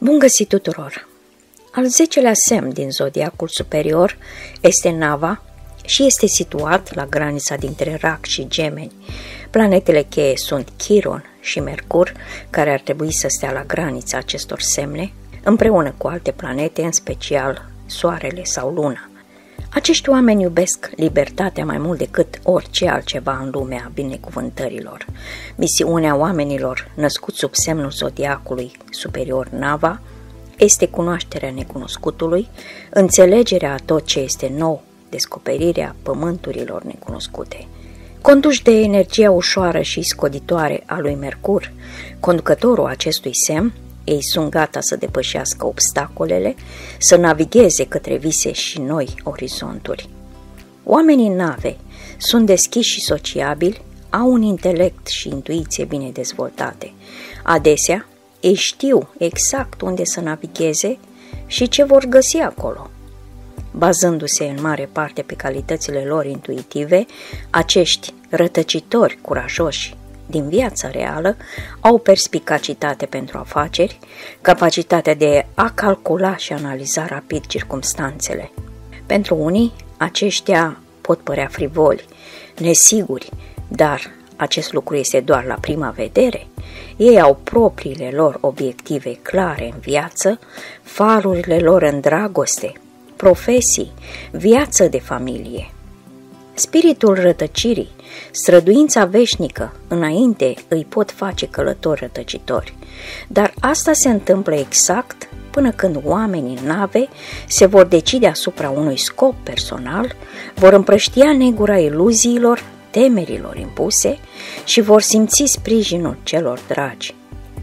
Bun găsit tuturor! Al 10-lea semn din zodiacul superior este Nava și este situat la granița dintre Rac și Gemeni. Planetele cheie sunt Chiron și Mercur, care ar trebui să stea la granița acestor semne, împreună cu alte planete, în special Soarele sau Luna. Acești oameni iubesc libertatea mai mult decât orice altceva în lumea binecuvântărilor. Misiunea oamenilor născuți sub semnul zodiacului superior Nava este cunoașterea necunoscutului, înțelegerea a tot ce este nou, descoperirea pământurilor necunoscute. Conduși de energia ușoară și scoditoare a lui Mercur, conducătorul acestui semn, ei sunt gata să depășească obstacolele, să navigheze către vise și noi orizonturi. Oamenii Nave sunt deschiși și sociabili, au un intelect și intuiție bine dezvoltate. Adesea, ei știu exact unde să navigheze și ce vor găsi acolo. Bazându-se în mare parte pe calitățile lor intuitive, acești rătăcitori curajoși din viața reală au perspicacitate pentru afaceri, capacitatea de a calcula și analiza rapid circumstanțele. Pentru unii, aceștia pot părea frivoli, nesiguri, dar acest lucru este doar la prima vedere. Ei au propriile lor obiective clare în viață, falurile lor în dragoste, profesii, viață de familie. Spiritul rătăcirii, străduința veșnică, înainte îi pot face călători rătăcitori, dar asta se întâmplă exact până când oamenii Nave se vor decide asupra unui scop personal, vor împrăștia negura iluziilor, temerilor impuse și vor simți sprijinul celor dragi.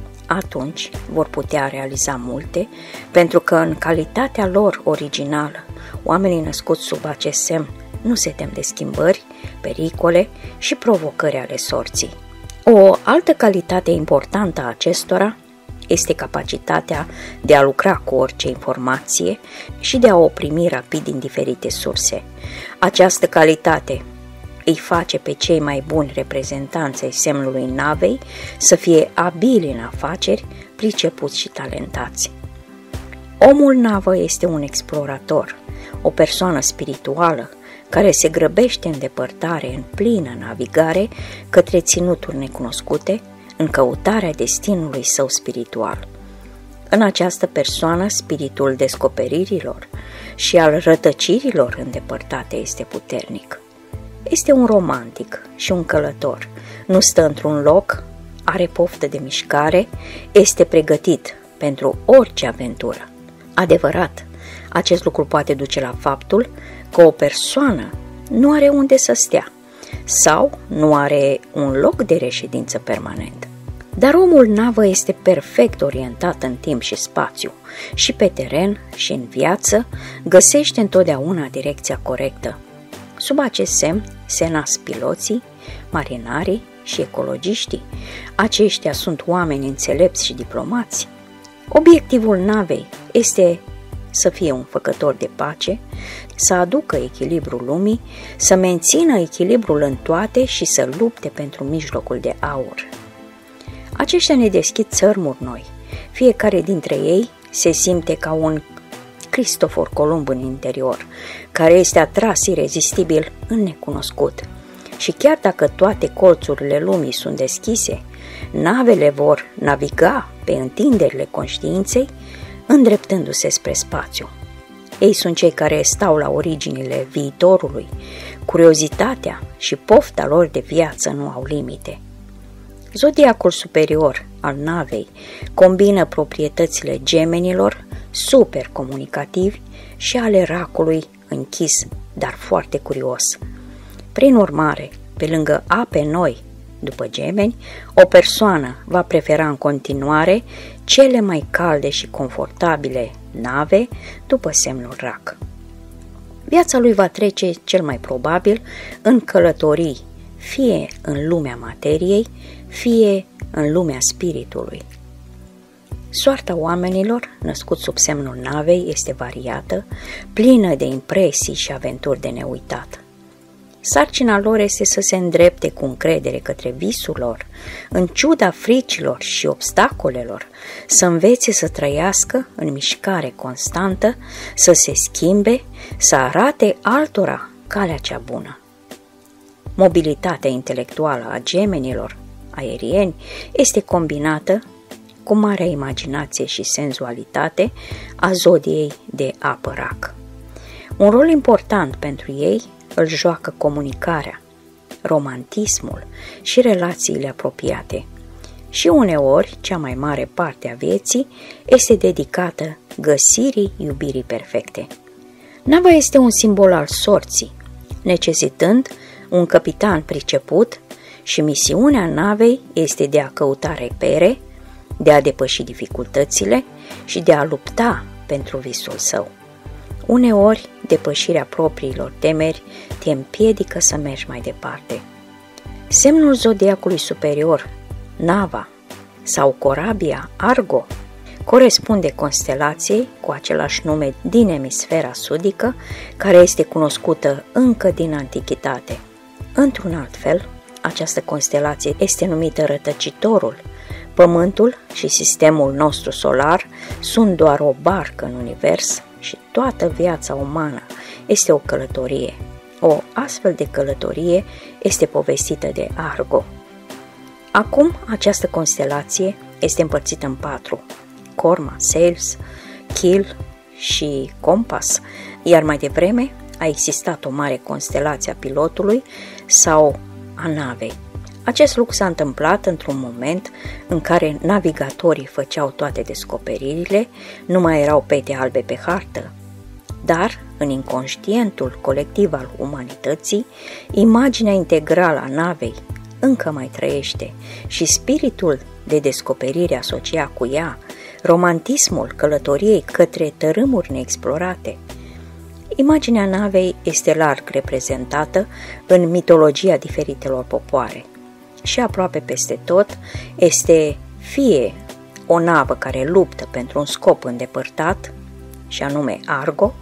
Atunci vor putea realiza multe, pentru că în calitatea lor originală, oamenii născuți sub acest semn nu se tem de schimbări, pericole și provocări ale sorții. O altă calitate importantă a acestora este capacitatea de a lucra cu orice informație și de a o primi rapid din diferite surse. Această calitate îi face pe cei mai buni reprezentanți ai semnului Navei să fie abili în afaceri, pricepuți și talentați. Omul Navă este un explorator, o persoană spirituală, care se grăbește în depărtare, în plină navigare, către ținuturi necunoscute, în căutarea destinului său spiritual. În această persoană, spiritul descoperirilor și al rătăcirilor îndepărtate este puternic. Este un romantic și un călător, nu stă într-un loc, are poftă de mișcare, este pregătit pentru orice aventură. Adevărat, acest lucru poate duce la faptul că o persoană nu are unde să stea sau nu are un loc de reședință permanent. Dar omul Navă este perfect orientat în timp și spațiu și pe teren și în viață găsește întotdeauna direcția corectă. Sub acest semn se nasc piloții, marinarii și ecologiștii. Aceștia sunt oameni înțelepți și diplomați. Obiectivul Navei este să fie un făcător de pace, să aducă echilibrul lumii, să mențină echilibrul în toate și să lupte pentru mijlocul de aur. Aceștia ne deschid țărmuri noi. Fiecare dintre ei se simte ca un Cristofor Columb în interior, care este atras irezistibil în necunoscut. Și chiar dacă toate colțurile lumii sunt deschise, navele vor naviga pe întinderile conștiinței, îndreptându-se spre spațiu. Ei sunt cei care stau la originile viitorului. Curiozitatea și pofta lor de viață nu au limite. Zodiacul superior al Navei combină proprietățile gemenilor, super comunicativi, și ale Racului, închis, dar foarte curios. Prin urmare, pe lângă ape noi, după Gemeni, o persoană va prefera în continuare cele mai calde și confortabile nave după semnul Rac. Viața lui va trece cel mai probabil în călătorii, fie în lumea materiei, fie în lumea spiritului. Soarta oamenilor născuți sub semnul Navei este variată, plină de impresii și aventuri de neuitat. Sarcina lor este să se îndrepte cu încredere către visul lor, în ciuda fricilor și obstacolelor, să învețe să trăiască în mișcare constantă, să se schimbe, să arate altora calea cea bună. Mobilitatea intelectuală a gemenilor aerieni este combinată cu marea imaginație și senzualitate a zodiei de Apă Rac. Un rol important pentru ei îl joacă comunicarea, romantismul și relațiile apropiate. Și uneori, cea mai mare parte a vieții este dedicată găsirii iubirii perfecte. Nava este un simbol al sorții, necesitând un capitan priceput și misiunea navei este de a căuta repere, de a depăși dificultățile și de a lupta pentru visul său. Uneori, depășirea propriilor temeri te împiedică să mergi mai departe. Semnul zodiacului superior, Nava sau corabia Argo, corespunde constelației cu același nume din emisfera sudică, care este cunoscută încă din antichitate. Într-un alt fel, această constelație este numită Rătăcitorul. Pământul și sistemul nostru solar sunt doar o barcă în univers și toată viața umană este o călătorie. O astfel de călătorie este povestită de Argo. Acum, această constelație este împărțită în 4: Corma, Sails, Kiel și Compas, iar mai devreme a existat o mare constelație a Pilotului sau a navei. Acest lucru s-a întâmplat într-un moment în care navigatorii făceau toate descoperirile, nu mai erau pete albe pe hartă, dar în inconștientul colectiv al umanității, imaginea integrală a navei încă mai trăiește și spiritul de descoperire asociat cu ea, romantismul călătoriei către tărâmuri neexplorate. Imaginea navei este larg reprezentată în mitologia diferitelor popoare și aproape peste tot este fie o navă care luptă pentru un scop îndepărtat, și anume Argo,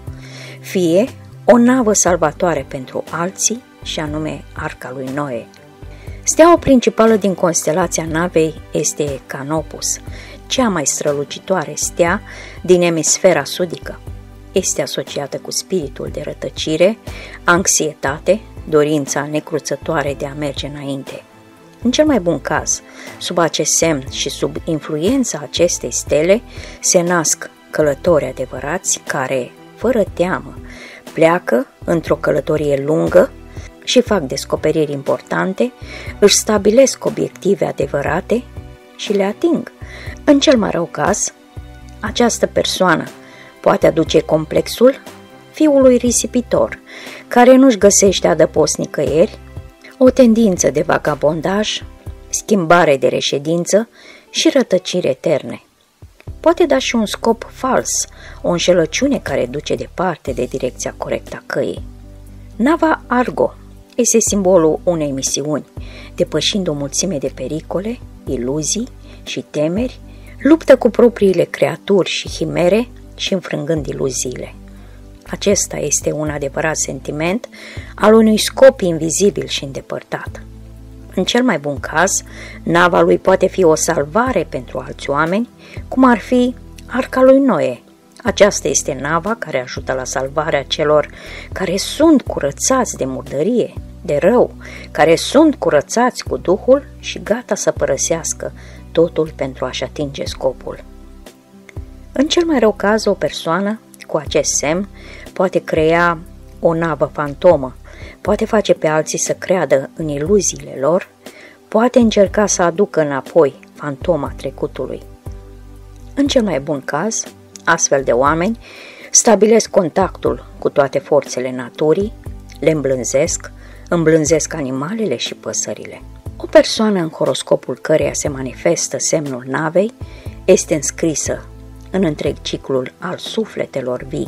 fie o navă salvatoare pentru alții, și anume Arca lui Noe. Steaua principală din constelația navei este Canopus, cea mai strălucitoare stea din emisfera sudică. Este asociată cu spiritul de rătăcire, anxietate, dorința necruțătoare de a merge înainte. În cel mai bun caz, sub acest semn și sub influența acestei stele se nasc călători adevărați care, fără teamă, pleacă într-o călătorie lungă și fac descoperiri importante, își stabilesc obiective adevărate și le ating. În cel mai rău caz, această persoană poate aduce complexul fiului risipitor, care nu-și găsește adăpost nicăieri, o tendință de vagabondaj, schimbare de reședință și rătăciri eterne. Poate da și un scop fals, o înșelăciune care duce departe de direcția corectă a căii. Nava Argo este simbolul unei misiuni, depășind o mulțime de pericole, iluzii și temeri, luptă cu propriile creaturi și chimere și înfrângând iluziile. Acesta este un adevărat sentiment al unui scop invizibil și îndepărtat. În cel mai bun caz, nava lui poate fi o salvare pentru alți oameni, cum ar fi Arca lui Noe. Aceasta este nava care ajută la salvarea celor care sunt curățați de murdărie, de rău, care sunt curățați cu Duhul și gata să părăsească totul pentru a-și atinge scopul. În cel mai rău caz, o persoană cu acest semn poate crea o navă fantomă, poate face pe alții să creadă în iluziile lor, poate încerca să aducă înapoi fantoma trecutului. În cel mai bun caz, astfel de oameni stabilesc contactul cu toate forțele naturii, le îmblânzesc animalele și păsările. O persoană în horoscopul căreia se manifestă semnul navei este înscrisă în întreg ciclul al sufletelor vii.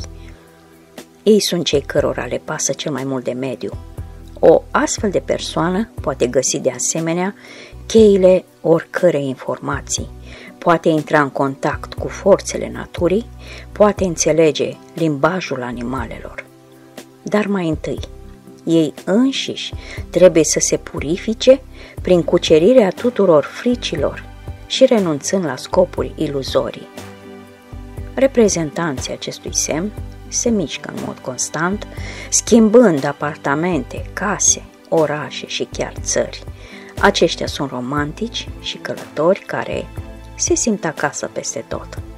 Ei sunt cei cărora le pasă cel mai mult de mediu. O astfel de persoană poate găsi de asemenea cheile oricărei informații, poate intra în contact cu forțele naturii, poate înțelege limbajul animalelor. Dar mai întâi, Ei înșiși trebuie să se purifice prin cucerirea tuturor fricilor și renunțând la scopuri iluzorii. Reprezentanții acestui semn se mișcă în mod constant, schimbând apartamente, case, orașe și chiar țări. Aceștia sunt romantici și călători care se simt acasă peste tot.